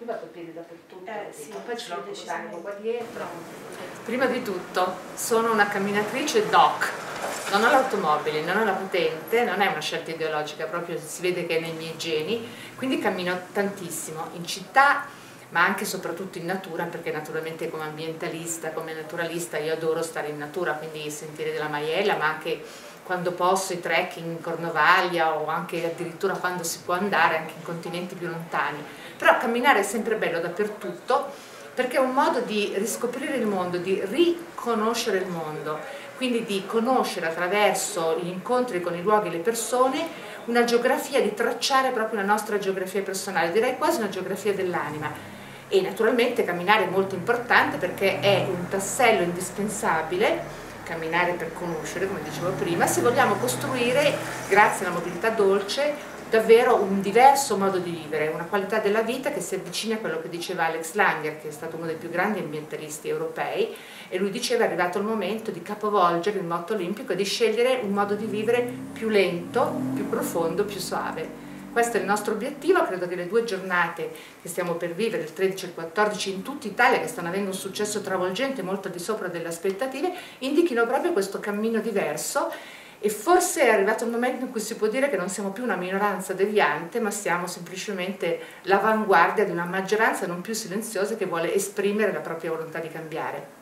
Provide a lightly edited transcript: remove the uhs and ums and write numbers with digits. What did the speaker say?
va coi piedi dappertutto, sì, poi ce l'ho un botanico qua dietro. Prima di tutto sono una camminatrice doc, non ho l'automobile, non ho la patente, non è una scelta ideologica, proprio si vede che è nei miei geni, quindi cammino tantissimo in città, ma anche e soprattutto in natura, perché naturalmente come ambientalista, come naturalista io adoro stare in natura, quindi i sentieri della Maiella, ma anche quando posso i trekking in Cornovaglia o anche addirittura quando si può andare anche in continenti più lontani. Però camminare è sempre bello dappertutto perché è un modo di riscoprire il mondo, di riconoscere il mondo, quindi di conoscere attraverso gli incontri con i luoghi e le persone una geografia, di tracciare proprio una nostra geografia personale, direi quasi una geografia dell'anima. E naturalmente camminare è molto importante perché è un tassello indispensabile, camminare per conoscere, come dicevo prima, se vogliamo costruire, grazie alla mobilità dolce, davvero un diverso modo di vivere, una qualità della vita che si avvicina a quello che diceva Alex Langer, che è stato uno dei più grandi ambientalisti europei, e lui diceva è arrivato il momento di capovolgere il motto olimpico e di scegliere un modo di vivere più lento, più profondo, più suave. Questo è il nostro obiettivo, credo che le 2 giornate che stiamo per vivere, il 13 e il 14 in tutta Italia, che stanno avendo un successo travolgente, molto al di sopra delle aspettative, indichino proprio questo cammino diverso e forse è arrivato il momento in cui si può dire che non siamo più una minoranza deviante, ma siamo semplicemente l'avanguardia di una maggioranza non più silenziosa che vuole esprimere la propria volontà di cambiare.